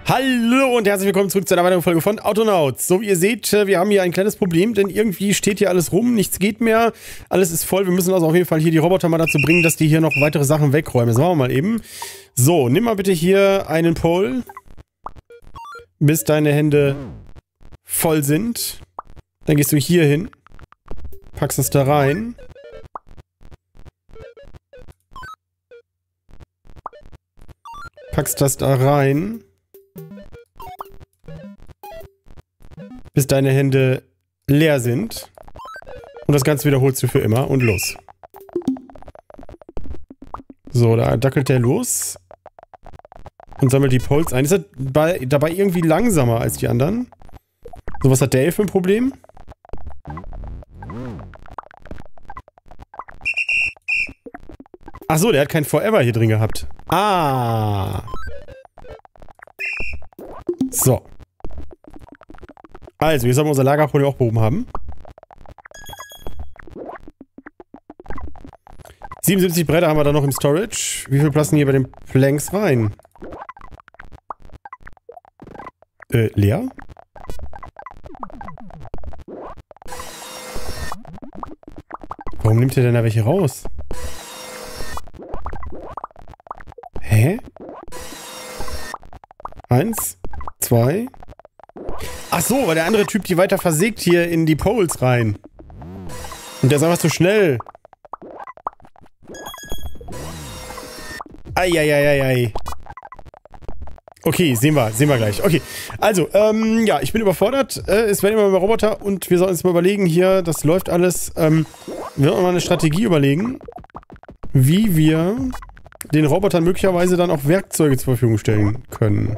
Hallo und herzlich willkommen zurück zu einer weiteren Folge von Autonauts. So wie ihr seht, wir haben hier ein kleines Problem, denn irgendwie steht hier alles rum, nichts geht mehr, alles ist voll. Wir müssen also auf jeden Fall hier die Roboter mal dazu bringen, dass die hier noch weitere Sachen wegräumen. Das machen wir mal eben. So, nimm mal bitte hier einen Pole, bis deine Hände voll sind. Dann gehst du hier hin, packst das da rein. Packst das da rein. Bis deine Hände leer sind. Und das Ganze wiederholst du für immer und los. So, da dackelt der los. Und sammelt die Poles ein. Ist er dabei irgendwie langsamer als die anderen? So, was hat der für ein Problem? Ach so, der hat kein Forever hier drin gehabt. Ah. So. Also, jetzt haben wir unser Lagerproblem auch behoben haben. 77 Bretter haben wir da noch im Storage. Wie viel passen hier bei den Planks rein? Leer? Warum nimmt ihr denn da welche raus? Hä? 1, 2. Ach so, weil der andere Typ die weiter versägt hier in die Poles rein. Und der ist einfach zu schnell. Eieieiei. Okay, sehen wir gleich. Okay, also, ja, ich bin überfordert. Es werden immer mehr Roboter und wir sollten uns mal überlegen hier, das läuft alles. Wir sollten mal eine Strategie überlegen, wie wir den Robotern möglicherweise dann auch Werkzeuge zur Verfügung stellen können.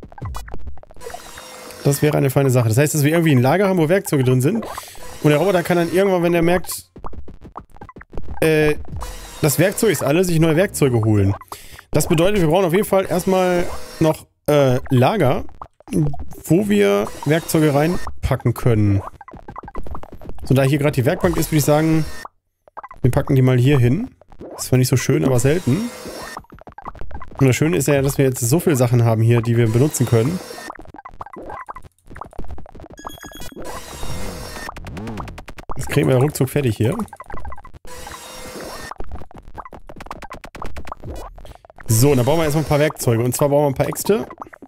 Das wäre eine feine Sache. Das heißt, dass wir irgendwie ein Lager haben, wo Werkzeuge drin sind. Und der Roboter kann dann irgendwann, wenn er merkt, das Werkzeug ist alle, sich neue Werkzeuge holen. Das bedeutet, wir brauchen auf jeden Fall erstmal noch Lager, wo wir Werkzeuge reinpacken können. So, da hier gerade die Werkbank ist, würde ich sagen, wir packen die mal hier hin. Das war nicht so schön, aber selten. Und das Schöne ist ja, dass wir jetzt so viele Sachen haben hier, die wir benutzen können. Das kriegen wir ruckzuck fertig hier. So, und dann brauchen wir erstmal ein paar Werkzeuge. Und zwar brauchen wir ein paar Äxte.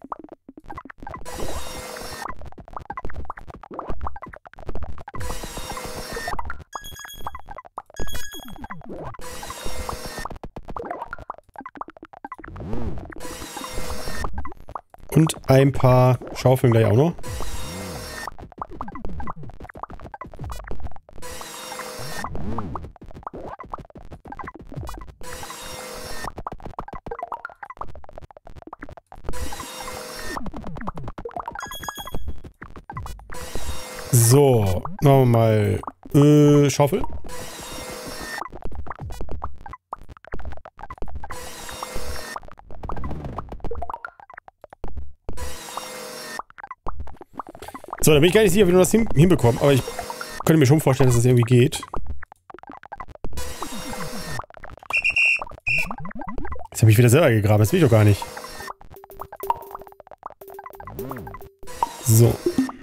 Und ein paar Schaufeln gleich auch noch. So, machen wir mal Schaufel. So, da bin ich gar nicht sicher, wie wir das hinbekommen, aber ich könnte mir schon vorstellen, dass das irgendwie geht. Jetzt habe ich wieder selber gegraben, das will ich doch gar nicht. So.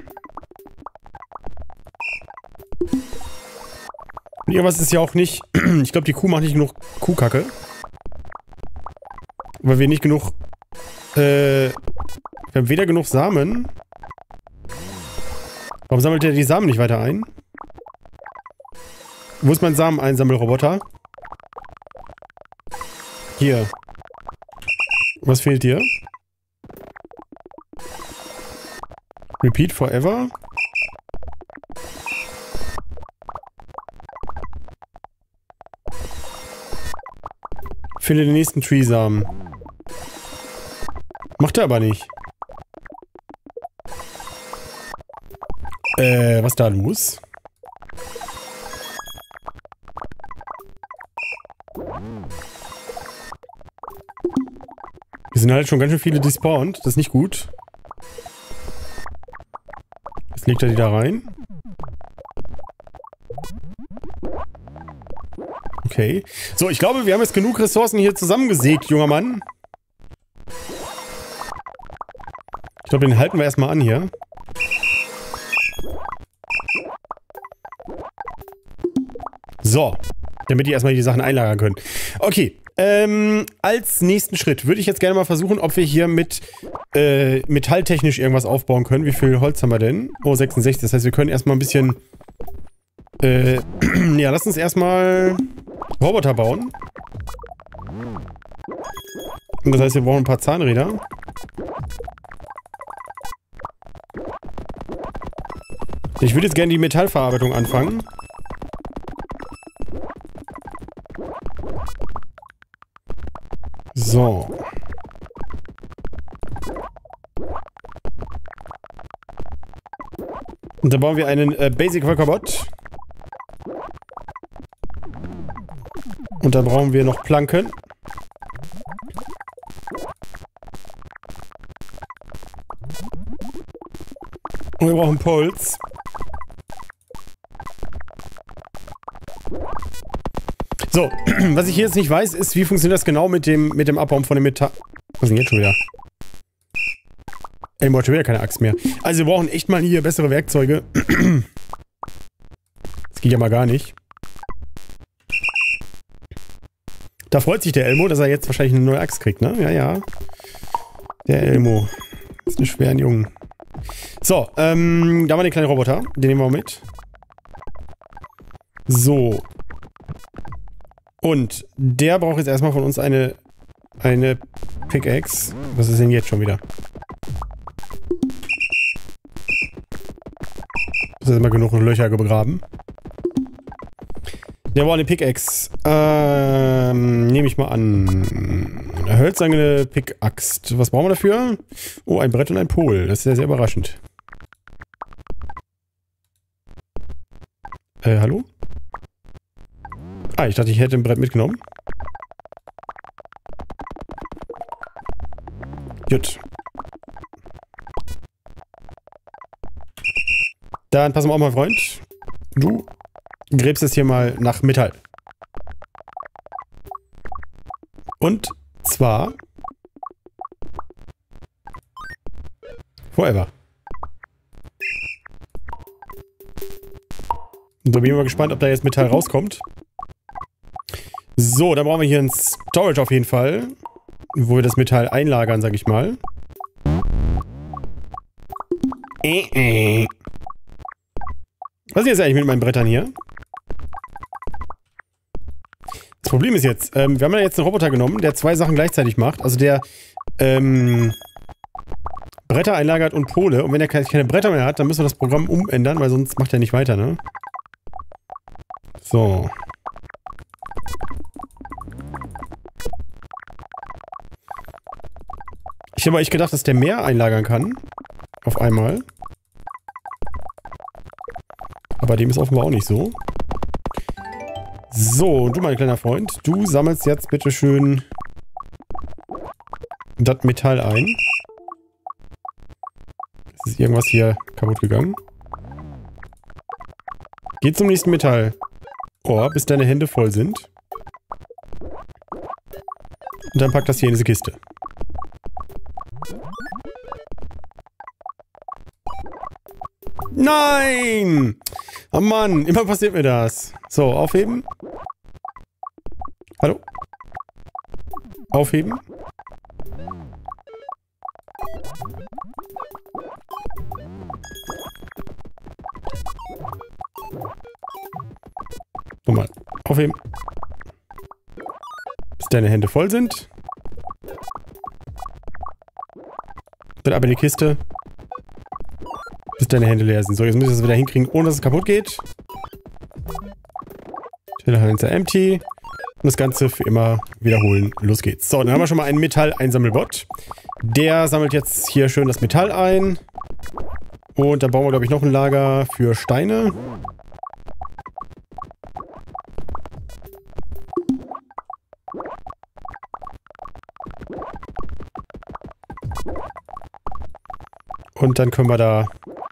Und irgendwas ist ja auch nicht... Ich glaube, die Kuh macht nicht genug Kuhkacke. Weil wir nicht genug... wir haben weder genug Samen... Warum sammelt der die Samen nicht weiter ein? Wo ist mein Samen-Einsammelroboter? Hier. Was fehlt dir? Repeat forever? Finde den nächsten Tree-Samen. Macht er aber nicht. Was ist da los? Wir sind halt schon ganz schön viele despawned. Das ist nicht gut. Jetzt legt er die da rein. Okay. So, ich glaube, wir haben jetzt genug Ressourcen hier zusammengesägt, junger Mann. glaube, den halten wir erstmal an hier. So. Damit die erstmal die Sachen einlagern können. Okay. Als nächsten Schritt würde ich jetzt gerne mal versuchen, ob wir hier mit metalltechnisch irgendwas aufbauen können. Wie viel Holz haben wir denn? Oh, 66. Das heißt, wir können erstmal ein bisschen ja, lass uns erstmal Roboter bauen. Und das heißt, wir brauchen ein paar Zahnräder. Ich würde jetzt gerne die Metallverarbeitung anfangen. So. Und dann bauen wir einen Basic Workerbot. Und dann brauchen wir noch Planken. Und wir brauchen Poles. So, was ich hier jetzt nicht weiß, ist, wie funktioniert das genau mit dem Abbauen von dem Metall. Was ist denn jetzt schon wieder? Ey, ich wollte wieder keine Axt mehr. Also wir brauchen echt mal hier bessere Werkzeuge. Das geht ja mal gar nicht. Da freut sich der Elmo, dass er jetzt wahrscheinlich eine neue Axt kriegt, ne? Ja, ja. Der Elmo. Das ist ein schweren Jungen. So, da haben wir den kleinen Roboter. Den nehmen wir mit. So. Und der braucht jetzt erstmal von uns eine Pickaxe. Was ist denn jetzt schon wieder? Das ist immer genug Löcher gegraben. Der braucht eine Pickaxe. Nehme ich mal an. Eine hölzerne Pickaxe. Was brauchen wir dafür? Oh, ein Brett und ein Pol. Das ist ja sehr überraschend. Hallo? Ah, ich dachte, ich hätte ein Brett mitgenommen. Gut. Dann pass mal auf, mein Freund. Du gräbst es hier mal nach Metall. Und zwar forever. Und da bin ich mal gespannt, ob da jetzt Metall rauskommt. So, dann brauchen wir hier ein Storage auf jeden Fall, wo wir das Metall einlagern, sag ich mal. Was ist jetzt eigentlich mit meinen Brettern hier? Das Problem ist jetzt, wir haben ja jetzt einen Roboter genommen, der 2 Sachen gleichzeitig macht. Also der Bretter einlagert und Pole. Und wenn er keine Bretter mehr hat, dann müssen wir das Programm umändern, weil sonst macht er nicht weiter, ne? So. Ich habe echt gedacht, dass der mehr einlagern kann. Auf einmal. Aber dem ist offenbar auch nicht so. So, und du, mein kleiner Freund, du sammelst jetzt bitte schön das Metall ein. Ist irgendwas hier kaputt gegangen? Geh zum nächsten Metall. Oh, bis deine Hände voll sind. Und dann pack das hier in diese Kiste. Nein! Oh Mann, immer passiert mir das. So, aufheben. Hallo? Aufheben. Nochmal. Aufheben. Bis deine Hände voll sind. Dann ab in die Kiste. Bis deine Hände leer sind. So, jetzt müssen wir es wieder hinkriegen, ohne dass es kaputt geht. Telehandler empty. Und das Ganze für immer wiederholen. Los geht's. So, dann haben wir schon mal einen Metall-Einsammelbot. Der sammelt jetzt hier schön das Metall ein. Und dann bauen wir, glaube ich, noch ein Lager für Steine. Und dann können wir da...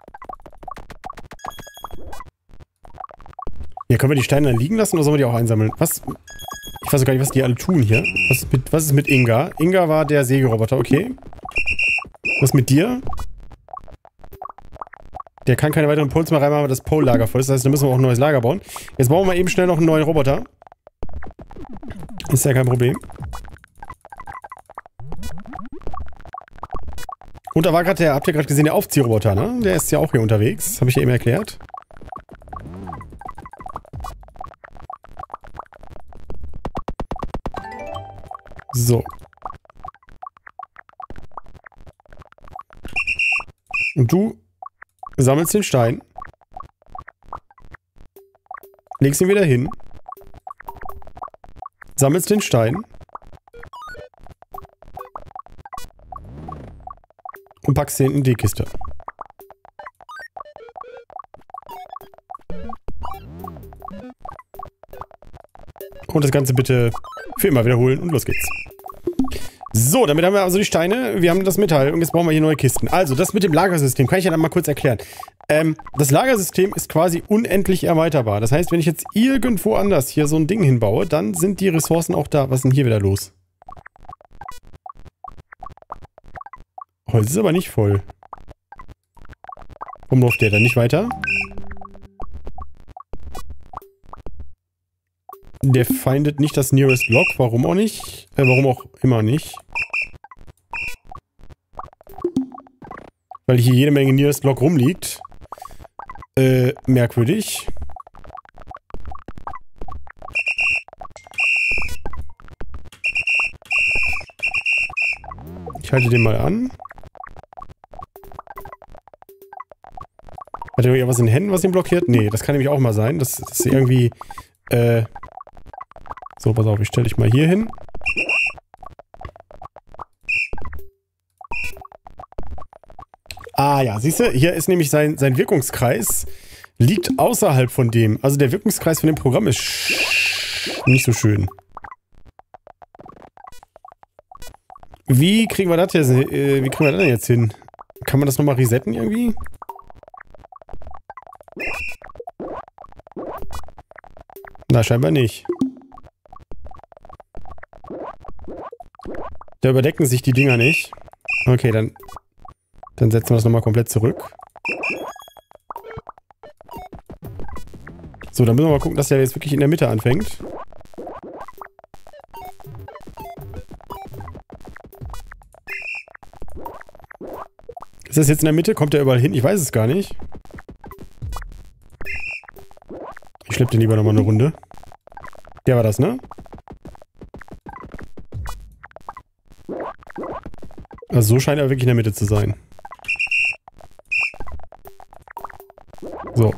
Ja, können wir die Steine dann liegen lassen oder sollen wir die auch einsammeln? Was? Ich weiß gar nicht, was die alle tun hier. Was ist mit Inga? Inga war der Sägeroboter, okay. Was mit dir? Der kann keine weiteren Poles mehr reinmachen, weil das Pole-Lager voll ist. Das heißt, da müssen wir auch ein neues Lager bauen. Jetzt bauen wir mal eben schnell noch einen neuen Roboter. Ist ja kein Problem. Und da war gerade der, habt ihr gerade gesehen, der Aufziehroboter, ne? Der ist ja auch hier unterwegs. Habe ich ja eben erklärt. So. Und du sammelst den Stein. Legst ihn wieder hin. Sammelst den Stein. Und packst den in die Kiste. Und das Ganze bitte für immer wiederholen und los geht's. So, damit haben wir also die Steine, wir haben das Metall und jetzt brauchen wir hier neue Kisten. Also, das mit dem Lagersystem kann ich ja dann mal kurz erklären. Das Lagersystem ist quasi unendlich erweiterbar. Das heißt, wenn ich jetzt irgendwo anders hier so ein Ding hinbaue, dann sind die Ressourcen auch da. Was ist denn hier wieder los? Holz ist aber nicht voll. Warum läuft der dann nicht weiter? Der feindet nicht das Nearest Block. Warum auch nicht? Warum auch immer nicht? Weil hier jede Menge Nearest Block rumliegt. Merkwürdig. Ich halte den mal an. Hat er irgendwas in den Händen, was ihn blockiert? Nee, das kann nämlich auch mal sein. Das ist irgendwie... So, pass auf, ich stelle dich mal hier hin. Ah ja, siehst du, hier ist nämlich sein Wirkungskreis, liegt außerhalb von dem. Also der Wirkungskreis von dem Programm ist nicht so schön. Wie kriegen wir das denn jetzt hin? Kann man das nochmal resetten irgendwie? Na, scheinbar nicht. Da überdecken sich die Dinger nicht. Okay, dann setzen wir das nochmal komplett zurück. So, dann müssen wir mal gucken, dass der jetzt wirklich in der Mitte anfängt. Ist das jetzt in der Mitte? Kommt der überall hin? Ich weiß es gar nicht. Ich schleppe den lieber nochmal eine Runde. Der war das, ne? Also so scheint er wirklich in der Mitte zu sein. So.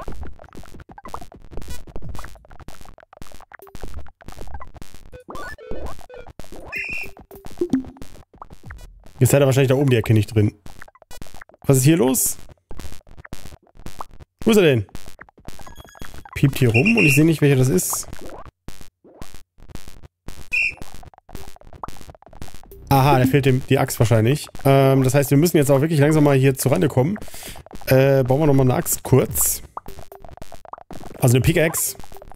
Jetzt hat er wahrscheinlich da oben die Ecke nicht drin. Was ist hier los? Wo ist er denn? Piept hier rum und ich sehe nicht, welcher das ist. Aha, da fehlt dem die Axt wahrscheinlich. Das heißt, wir müssen jetzt auch wirklich langsam mal hier zur Rande kommen. Bauen wir nochmal eine Axt kurz. Also eine Pickaxe.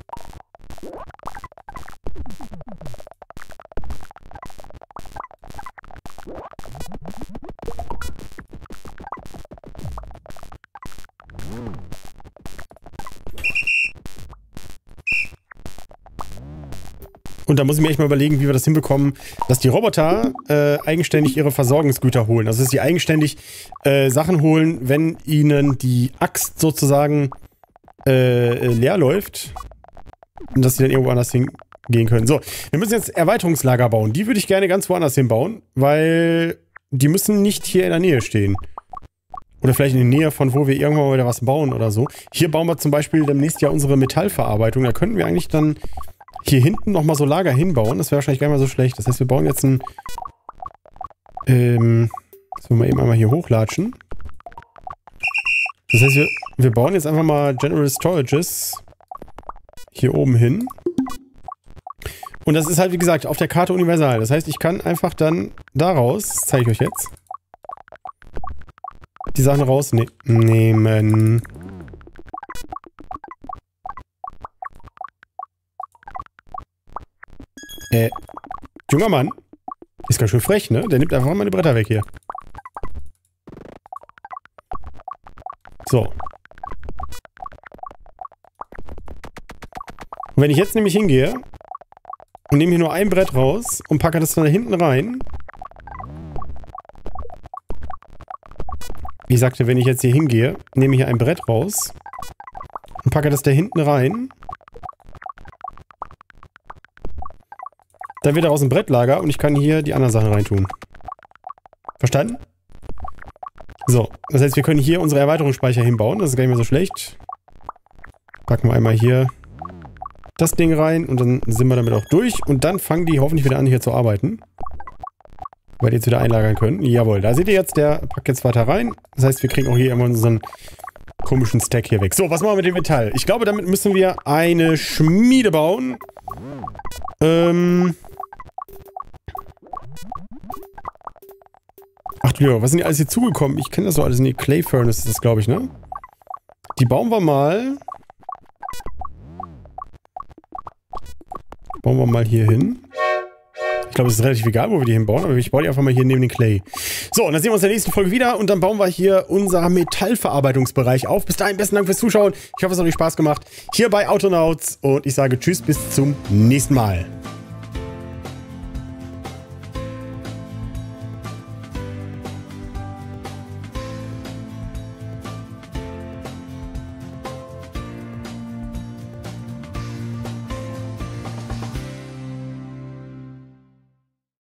Und da muss ich mir echt mal überlegen, wie wir das hinbekommen, dass die Roboter eigenständig ihre Versorgungsgüter holen. Also dass sie eigenständig Sachen holen, wenn ihnen die Axt sozusagen leer läuft. Und dass sie dann irgendwo anders hingehen können. So, wir müssen jetzt Erweiterungslager bauen. Die würde ich gerne ganz woanders hinbauen, weil die müssen nicht hier in der Nähe stehen. Oder vielleicht in der Nähe von, wo wir irgendwann mal wieder was bauen oder so. Hier bauen wir zum Beispiel demnächst ja unsere Metallverarbeitung. Da könnten wir eigentlich dann hier hinten nochmal so Lager hinbauen. Das wäre wahrscheinlich gar nicht mal so schlecht. Das heißt, wir bauen jetzt ein... das wollen wir eben einmal hier hochlatschen. Das heißt, wir bauen jetzt einfach mal General Storages hier oben hin. Und das ist halt, wie gesagt, auf der Karte universal. Das heißt, ich kann einfach dann daraus, das zeige ich euch jetzt, die Sachen rausnehmen. Junger Mann. Ist ganz schön frech, ne? Der nimmt einfach meine Bretter weg hier. So. Und wenn ich jetzt nämlich hingehe und nehme hier nur ein Brett raus und packe das dann da hinten rein. Wie sagte, wenn ich jetzt hier hingehe, nehme hier ein Brett raus und packe das da hinten rein. Dann wird daraus ein Brettlager und ich kann hier die anderen Sachen reintun. Verstanden? So, das heißt, wir können hier unsere Erweiterungsspeicher hinbauen. Das ist gar nicht mehr so schlecht. Packen wir einmal hier das Ding rein und dann sind wir damit auch durch. Und dann fangen die hoffentlich wieder an, hier zu arbeiten. Weil die jetzt wieder einlagern können. Jawohl, da seht ihr jetzt, der packt jetzt weiter rein. Das heißt, wir kriegen auch hier immer unseren komischen Stack hier weg. So, was machen wir mit dem Metall? Ich glaube, damit müssen wir eine Schmiede bauen. Ach du lieber, was sind die alles hier zugekommen? Ich kenne das doch alles in die Clay Furnace, ist das, glaube ich, ne? Die bauen wir mal. Bauen wir mal hier hin. Ich glaube, es ist relativ egal, wo wir die hinbauen, aber ich baue die einfach mal hier neben den Clay. So, und dann sehen wir uns in der nächsten Folge wieder und dann bauen wir hier unser Metallverarbeitungsbereich auf. Bis dahin, besten Dank fürs Zuschauen. Ich hoffe, es hat euch Spaß gemacht. Hier bei Autonauts und ich sage Tschüss, bis zum nächsten Mal.